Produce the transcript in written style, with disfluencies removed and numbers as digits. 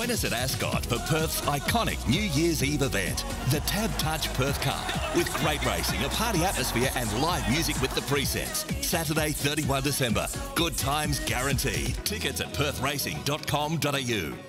Join us at Ascot for Perth's iconic New Year's Eve event, the Tab Touch Perth Cup, with great racing, a party atmosphere and live music with the presets. Saturday, 31 December. Good times guaranteed. Tickets at perthracing.com.au.